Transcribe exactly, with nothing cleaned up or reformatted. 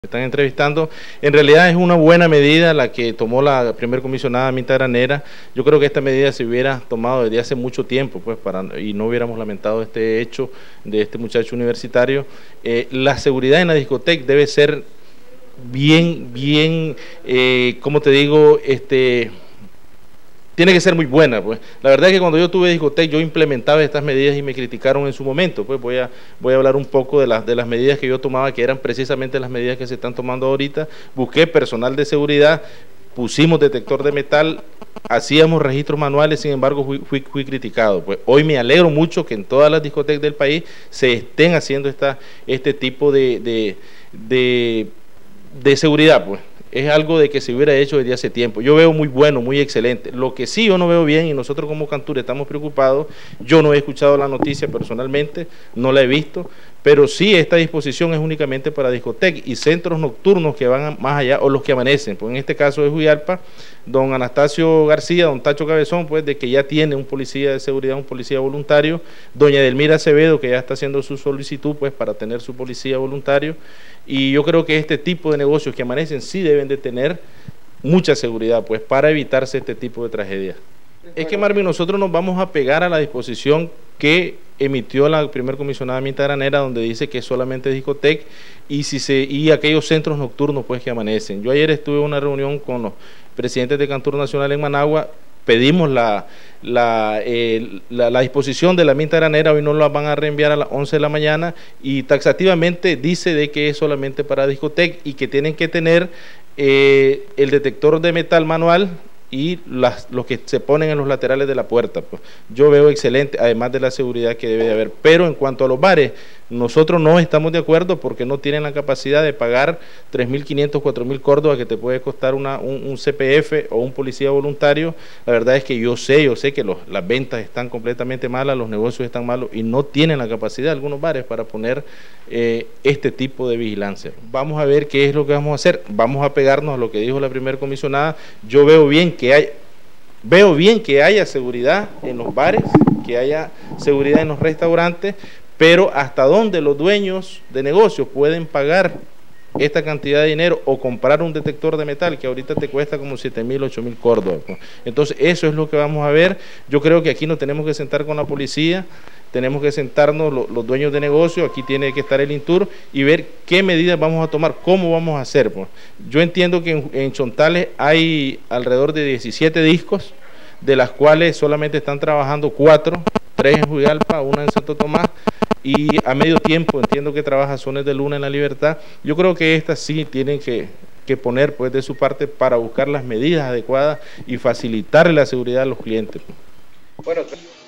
Están entrevistando. En realidad es una buena medida la que tomó la primer comisionada Minta Granera. Yo creo que esta medida se hubiera tomado desde hace mucho tiempo, pues, para y no hubiéramos lamentado este hecho de este muchacho universitario. Eh, la seguridad en la discoteca debe ser bien, bien, eh, ¿cómo te digo? Este... Tiene que ser muy buena, pues. La verdad es que cuando yo tuve discoteca, yo implementaba estas medidas y me criticaron en su momento. Pues voy a, voy a hablar un poco de las, de las medidas que yo tomaba, que eran precisamente las medidas que se están tomando ahorita. Busqué personal de seguridad, pusimos detector de metal, hacíamos registros manuales, sin embargo fui, fui, fui criticado. Pues hoy me alegro mucho que en todas las discotecas del país se estén haciendo esta, este tipo de, de, de, de seguridad, pues. Es algo de que se hubiera hecho desde hace tiempo. Yo veo muy bueno, muy excelente. Lo que sí yo no veo bien, y nosotros como Cantur estamos preocupados, yo no he escuchado la noticia personalmente, no la he visto, pero sí esta disposición es únicamente para discotecas y centros nocturnos que van más allá, o los que amanecen. Pues en este caso es Huyalpa, don Anastasio García, don Tacho Cabezón, pues de que ya tiene un policía de seguridad, un policía voluntario, doña Edelmira Acevedo, que ya está haciendo su solicitud pues para tener su policía voluntario, y yo creo que este tipo de negocios que amanecen sí deben de tener mucha seguridad, pues, para evitarse este tipo de tragedias. Es que, Marvin, nosotros nos vamos a pegar a la disposición que emitió la primer comisionada Minta Granera, donde dice que solamente discoteca y si se y aquellos centros nocturnos pues que amanecen. Yo ayer estuve en una reunión con los presidentes de Cantur Nacional en Managua, pedimos la, la, eh, la, la disposición de la Minta Granera, hoy nos la van a reenviar a las once de la mañana y taxativamente dice de que es solamente para discoteca y que tienen que tener eh, el detector de metal manual y las, los que se ponen en los laterales de la puerta. Pues yo veo excelente, además de la seguridad que debe de haber. Pero en cuanto a los bares, nosotros no estamos de acuerdo porque no tienen la capacidad de pagar tres mil quinientos, cuatro mil córdobas que te puede costar una, un, un C P F o un policía voluntario. La verdad es que yo sé, yo sé que los, las ventas están completamente malas, los negocios están malos y no tienen la capacidad algunos bares para poner eh, este tipo de vigilancia. Vamos a ver qué es lo que vamos a hacer. Vamos a pegarnos a lo que dijo la primera comisionada. Yo veo bien que hay, veo bien que haya seguridad en los bares, que haya seguridad en los restaurantes, pero hasta dónde los dueños de negocios pueden pagar esta cantidad de dinero o comprar un detector de metal que ahorita te cuesta como siete mil, ocho mil córdobas. Entonces eso es lo que vamos a ver. Yo creo que aquí nos tenemos que sentar con la policía, tenemos que sentarnos los, los dueños de negocio, aquí tiene que estar el Intur y ver qué medidas vamos a tomar, cómo vamos a hacer. Pues. Yo entiendo que en, en Chontales hay alrededor de diecisiete discos, de las cuales solamente están trabajando cuatro, tres en Huyalpa, una en Santo Tomás, y a medio tiempo entiendo que trabaja Sones de Luna en La Libertad. Yo creo que estas sí tienen que, que poner pues de su parte para buscar las medidas adecuadas y facilitarle la seguridad a los clientes. Bueno,